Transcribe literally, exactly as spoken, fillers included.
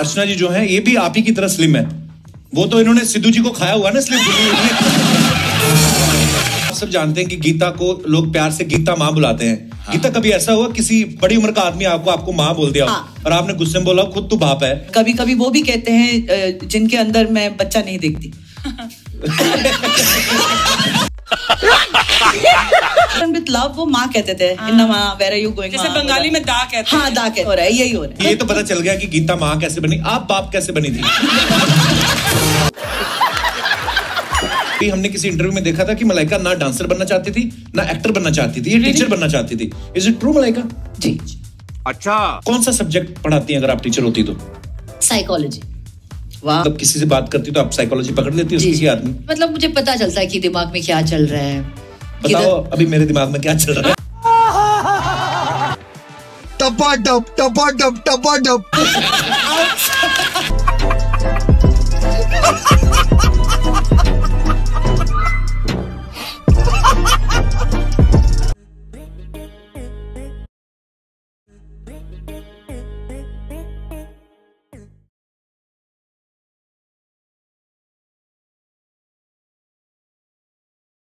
अर्चना जी जो है ये भी आप ही की तरह स्लिम है। वो तो इन्होंने सिद्धू जी को खाया हुआ ना स्लिम। आप सब जानते हैं कि गीता को लोग प्यार से गीता माँ बुलाते हैं। हाँ। गीता, कभी ऐसा हुआ किसी बड़ी उम्र का आदमी आपको आपको माँ बोल दिया हाँ। और आपने गुस्से में बोला खुद तू बाप है? कभी कभी वो भी कहते हैं जिनके अंदर मैं बच्चा नहीं देखती। विद लव वो माँ कहते थे। इन्नमा वेयर आर यू गोइंग, जैसे बंगाली में दा कहते हैं। हाँ दा कहते हो रहा है, यही हो रहा है। ये तो पता चल गया कि गीता माँ कैसे बनी, आप बाप कैसे बनी थी? हमने किसी इंटरव्यू में देखा था कि मलाइका ना डांसर बनना चाहती थी ना एक्टर बनना चाहती थी, ये टीचर बनना चाहती थी। Is it true Malaika? जी। अच्छा, कौन सा सब्जेक्ट पढ़ाती हैं अगर आप टीचर होती तो? साइकोलॉजी। वाह। मतलब किसी से बात करती तो आप साइकोलॉजी पकड़ लेती हो किसी आदमी? मतलब मुझे पता चलता है कि दिमाग में क्या चल रहा है। बताओ अभी मेरे दिमाग में क्या चल रहा है? टपा टप टपा टप टपा टप।